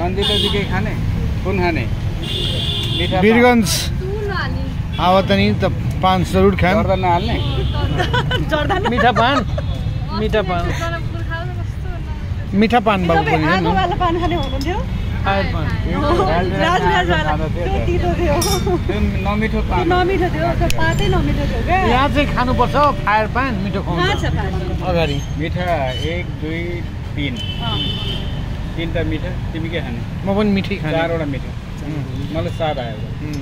रंजित जी के खाने कौन खाने वीरगंज आवा तनी त पान जरूर खाएं। जर्दा नहाल्ने मीठा पान मीठा पान बाबू पनि आगो वाला पान खाने हुनुहुन्थ्यो फायर पान राज वाला त्यो तितो थियो नमिठो पान नमिठो थियो त्यो पातै नमिठो थियो क्या यहाँ चाहिँ खानुपर्छ फायर पान मिठो कहाँ खुवाउँछ छ पान अगाडि मिठा 1 2 3 तीनटा मिठा तिमी के खाने म पनि मिठै खाने चारवटा मिठा मलाई स्वाद आयो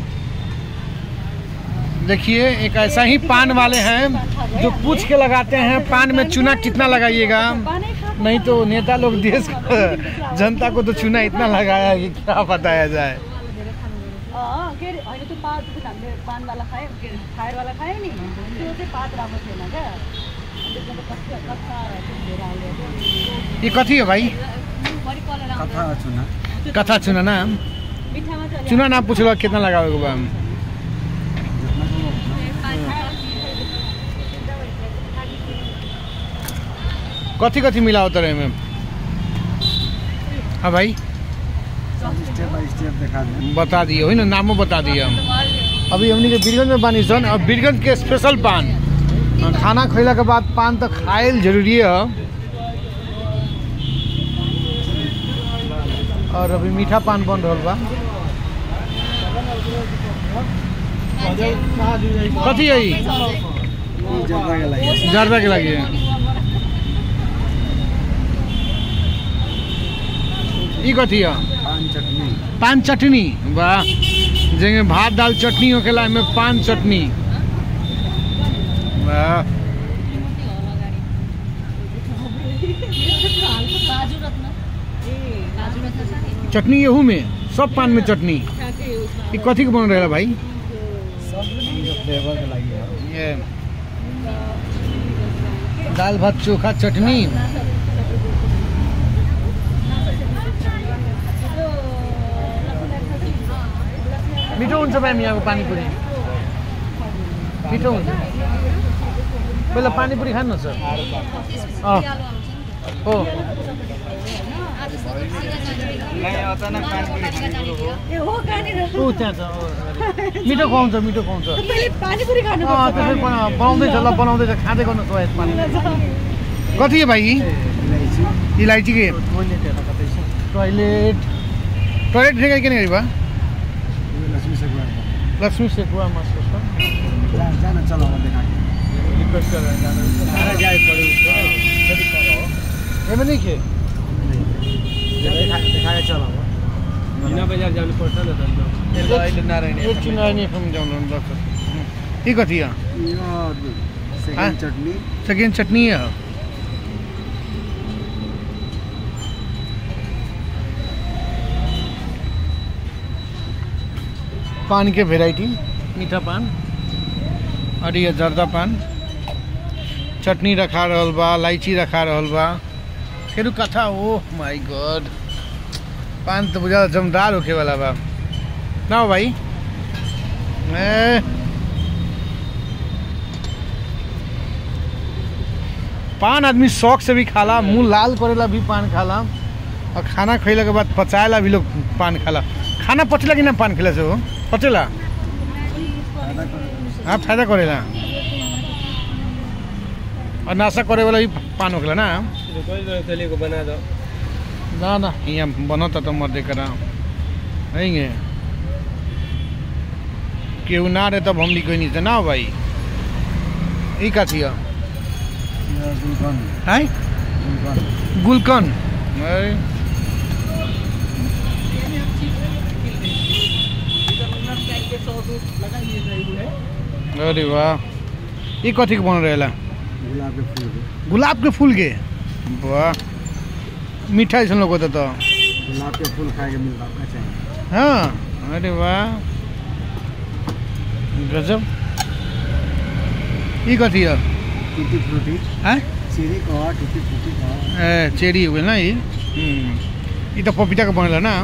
देखिए एक ऐसा ही पान वाले हैं जो पूछ के लगाते हैं पान में चूना कितना लगाइएगा नहीं तो नेता लोग देश जनता को तो चूना इतना लगाया कि क्या बताया जाए। के अरे होइन त्यो पात हामीले पानवाला खायौँ के फायर वाला खायौँ नि त्यो चाहिँ पात राम्रो थिएन क्या ये कथी है भाई कथा चूना ना चूना ना पूछ लो कितना लगाओगे बा कथी कथी मिलाओ तरह में हाँ भाई स्टेप बाय स्टेप दिखा दे बता दिए हो ना नामों बता दिए हम अभी हमने के बीरगंज में बानी सन और बीरगंज के स्पेशल पान खाना खैला के बाद पान तो खाएल जरूरी है और अभी मीठा पान बन रहा बा कथी है जर्दा के लगी ई कथी है पान चटनी वाह जेंगे भात दाल चटनी होकेला में पान चटनी वाह चटनी यहू में सब पान में चटनी ये कथी के बन रहा भाई फ्लेवर के लागि ये दाल भात चोखा चटनी मिठो हुन्छ म्याम यहाँको पानीपुरी मिठो हुन्छ पहिला पानीपुरी खानु सर हो अचानक पानीपुरी खाने कुरो हो त्यहाँ छ मिठो खुवाउँछ पानीपुरी खानु त्यसै बनाउँदैछ ल बनाउँदैछ खाँदै गर्नुहोस् हो यसमा कति है भाइ इलायची के टॉयलेट ठेगा किन गरी बा लक्ष्मी सेकुवा मस्त छ जाना चलो देखा रिक्वेस्ट कर रहे हैं जाना जाए पड़े ये में नहीं खे दिखाए चलो बिना बाजार जाने पर्छ न त अहिले नारायण एक चुनानी फम जाउनु सक्छ के कथि हो यो सेकेन्ड चटनी है पान के वेराइटी मीठा पान और ये जर्दा पान चटनी रखा रहल बा इलायची रखा रहल बा केरू कथा ओह माय गॉड पान तो बुझा जमदार होके वाला बा ना हो भाई पान आदमी शौक से भी खाला मुंह लाल करेला भी पान खाला और खाना खैला के बाद पचाएला भी लोग पान खाला खाना पचेला कि ना पान खिला से हो पचेला हाँ फायदा करेला और नाशा करे वाला भी पान होखेला ना को बना दो ना यहाँ बनता तो मर देखा है केहू ना रहे तब हम कोई नहीं ना भाई ये का थी गुलकन अरे वाह ये कथी के बन रहा गुलाब के फूल के वाह मीठा ऐसा लोग होता तो गुलाब के फूल खाए के मिलता चाहिए हाँ अरे वाह गजब ये कथी है टूटी फ्रूटी हैं चेरी का टूटी फ्रूटी का चेरी हो गई ना ये तो पपीता का बनला ना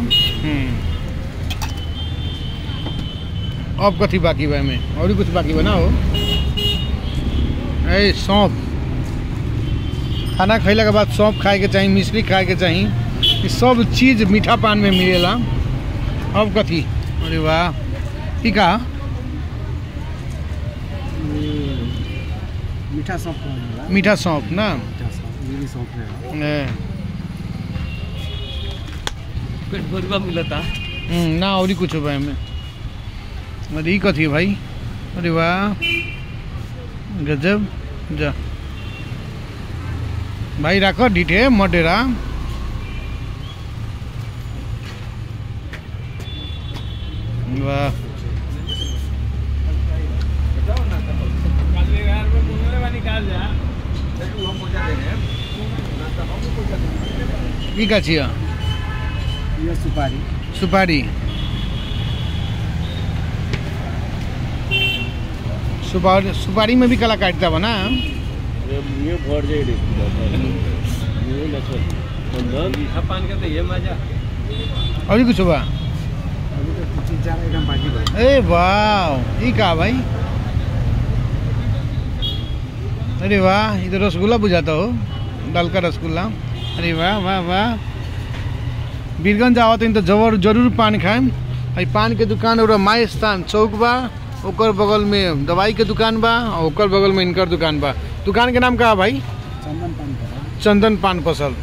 अब कथी बाकी बा में और कुछ बाकी बना हो सौंफ खाना खैला के बाद सौंफ खाए के चाहिए मिश्री खाए के चाहिए ये सब चीज मीठा पान में मिलेला। अब कथी? अरे वाह, ठीक है। मीठा सौंफ मीठा सौंफ ना, पेट भरवा मिलता ना और कुछ बा में। अरे कथी है भाई? अरे वाह गजब। जा भाई रखो डीटे मडेरा। वाह का छिया? ये सुपारी सुपारी सुपारी सुपारी में भी कलाकारिता बना। ये भर जाए मीठा पान का तो ये मजा। और कुछ बा? ए वाह, ये का भाई? अरे वाह, ये तो रसगुल्ला बुझाता हो, दाल का रसगुल्ला। अरे वाह वाह वाह। बीरगंज आओ तो जरूर पान खाएम। पान के दुकान और माई स्थान चौक बा, ओकर बगल में दवाई के दुकान बा, और ओकर बगल में इनकर दुकान बा। दुकान के नाम का भाई? चंदन पान पसल।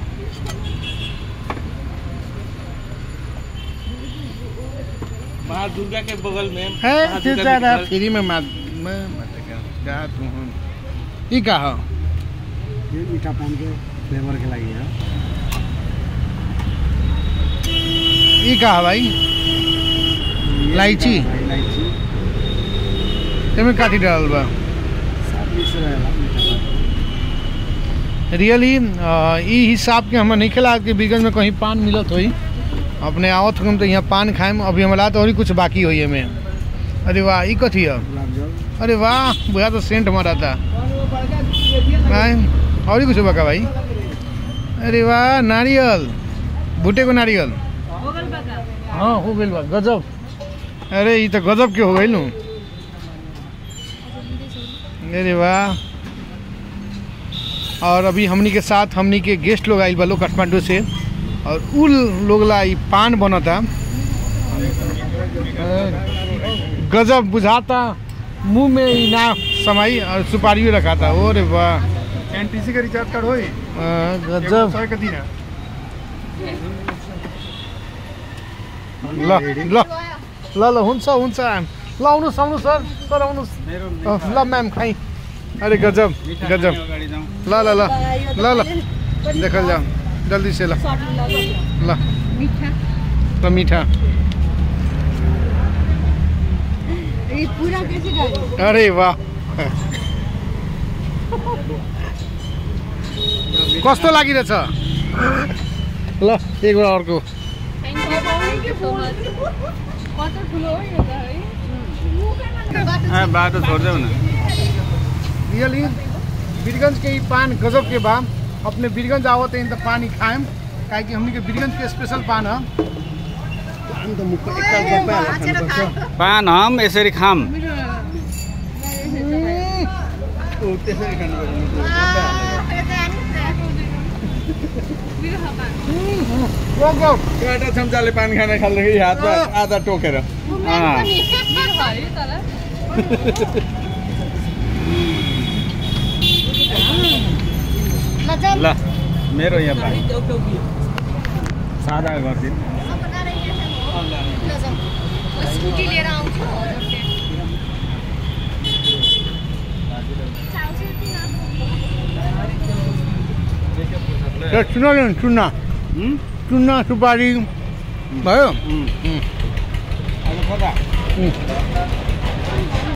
माँ दुर्गा के बगल में है फ्री में ये का है? ये मीठा पान के फ्लेवर के लगी है। ये का है भाई? इलायची में काटी डाल बा। रियली ई हिसाब के हम नहीं खिला कि बीरगंज में कहीं पान मिलत होई। अपने आवत हम तो यहाँ पान खाएम। अभी हमारा तो और कुछ बाकी होई है में। अरे वाह, ये कथी है? अरे वाह, बुझा तो सेंट मारा था। और कुछ बका भाई? अरे वाह, नारियल, भुटे को नारियल। हाँ हो गई बा, गजब। अरे ये तो गजब के हो गई लू। अरे वाह। और अभी हमनी के साथ हमनी के गेस्ट लोग आइल बा लोग काठमांडू से, और उ लोग ला पान बनता गजब बुझाता। मुंह में ही ना समाई और सुपारी रखा था। ओ रे वाह, एनटीसी का रिचार्ज कार्ड होई गजब। ल ल ल ल हुन्छ हुन्छ ल आउनुहोस् आउनुहोस् सर सर आउनुहोस् ल म्याम खाइ। अरे गजब गजब। ल ल ल ल ल देखल जाओ जल्दी से। ल ल तो मीठा। अरे वाह, कस्तो लागिरहेछ? ल एक बार अर्को। बात छोड़ दो ना। रियली बीरगंज के पान गजब के बा। अपने बीरगंज आवत है तो पानी खाएम, काहे कि हमनी के बीरगंज के स्पेशल पान है। पान हम यसरी खाम। एउटा चम्चाले पानी खाना खाँदाखेरि हातमा आधा टोकेर। ल मेरो यहाँ सादा गरिदिनु। स्कुटी लिएर आउँछु। चुना चुना सुपारी भयो।